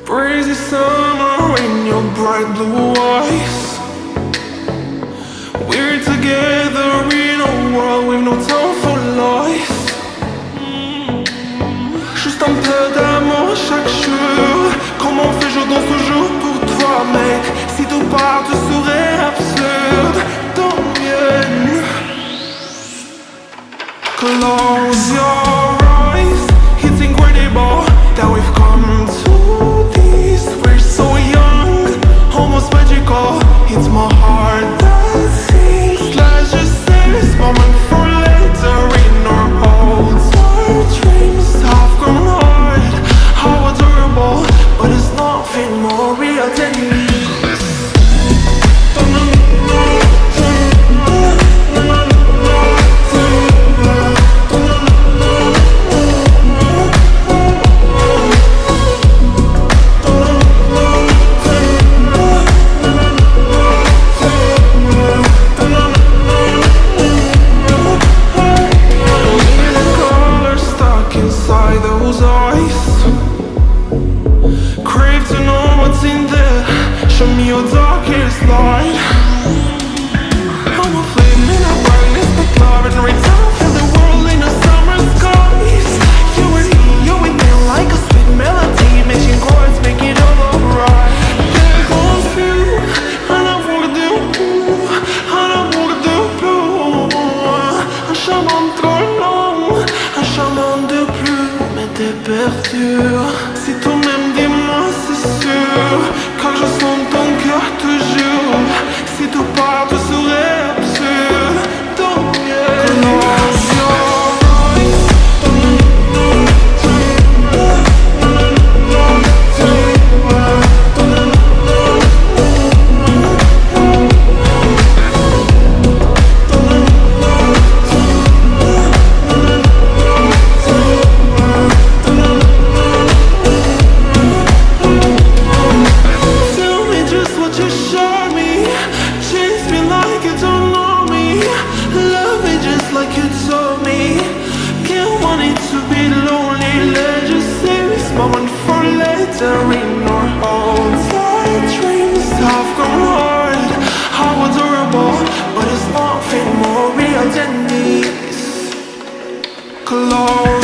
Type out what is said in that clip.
Crazy summer in your bright blue eyes. We're together in a world with no time for lies. Juste un peu d'amour chaque jour. Comment on fait jour dans ce jour pour toi, mec? Si tout part, tout serait absurde. Tant mieux. Close your eyes. It's incredible that we've come to this. We're so young, almost magical. It's my heart that sings. Let's just save this moment for later in our hearts. Our dreams have grown hard. How adorable, but it's nothing more real than this. Show me your darkest light. I'm a flame in a brightness, but love and return. Feel the world in a summer skies. You and me like a sweet melody. Matching chords, make it all alright. There goes you, and I wanna do blue, and I wanna do blue. Un chemin trop long, un chemin de plume t'es perdu. Si toi même dis-moi c'est sûr, car je sens ton cœur toujours. Si tout part, tout serait absurde. Tant mieux. Close your eyes. In our hearts, our dreams have grown hard. How adorable, but it's nothing more real than this. Close